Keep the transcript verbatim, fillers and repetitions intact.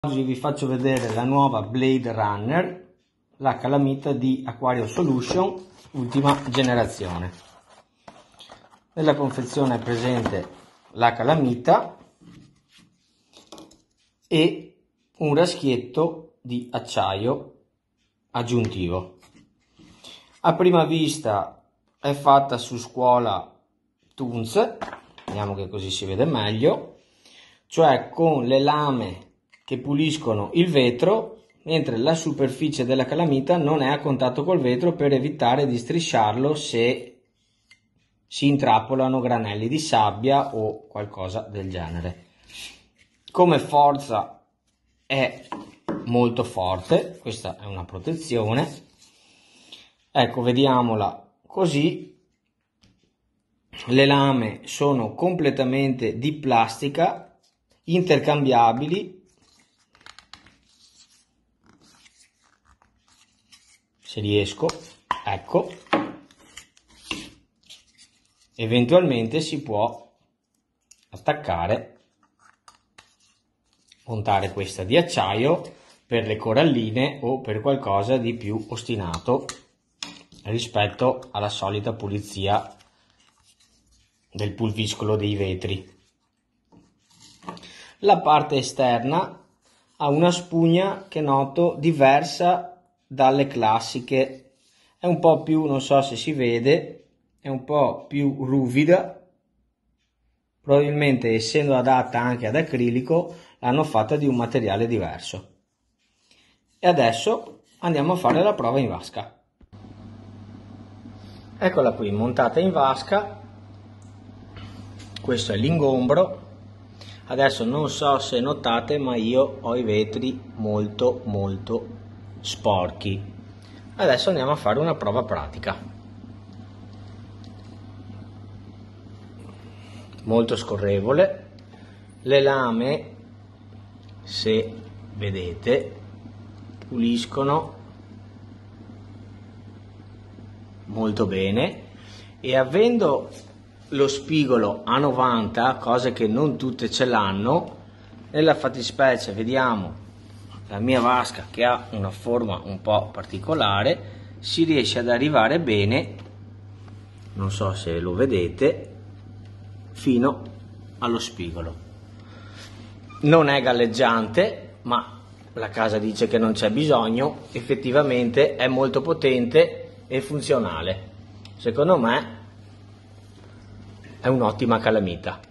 Oggi vi faccio vedere la nuova Blade Runner, la calamita di Aquario Solution, ultima generazione. Nella confezione è presente la calamita e un raschietto di acciaio aggiuntivo. A prima vista è fatta su scuola Tunz, vediamo che così si vede meglio, cioè con le lame che puliscono il vetro, mentre la superficie della calamita non è a contatto col vetro per evitare di strisciarlo se si intrappolano granelli di sabbia o qualcosa del genere. Come forza è molto forte, questa è una protezione. Ecco, vediamola così. Le lame sono completamente di plastica, intercambiabili. Se riesco, ecco, eventualmente si può attaccare, montare questa di acciaio per le coralline o per qualcosa di più ostinato rispetto alla solita pulizia del pulviscolo dei vetri. La parte esterna ha una spugna che noto diversa dalle classiche, è un po' più, non so se si vede, è un po' più ruvida, probabilmente essendo adatta anche ad acrilico l'hanno fatta di un materiale diverso. E adesso andiamo a fare la prova in vasca. Eccola qui montata in vasca, questo è l'ingombro. Adesso non so se notate, ma io ho i vetri molto molto sporchi. Adesso andiamo a fare una prova pratica. Molto scorrevole, le lame, se vedete, puliscono molto bene, e avendo lo spigolo a novanta, cose che non tutte ce l'hanno, nella fattispecie vediamo la mia vasca che ha una forma un po' particolare, si riesce ad arrivare bene, non so se lo vedete, fino allo spigolo. Non è galleggiante, ma la casa dice che non c'è bisogno, effettivamente è molto potente e funzionale. Secondo me è un'ottima calamita.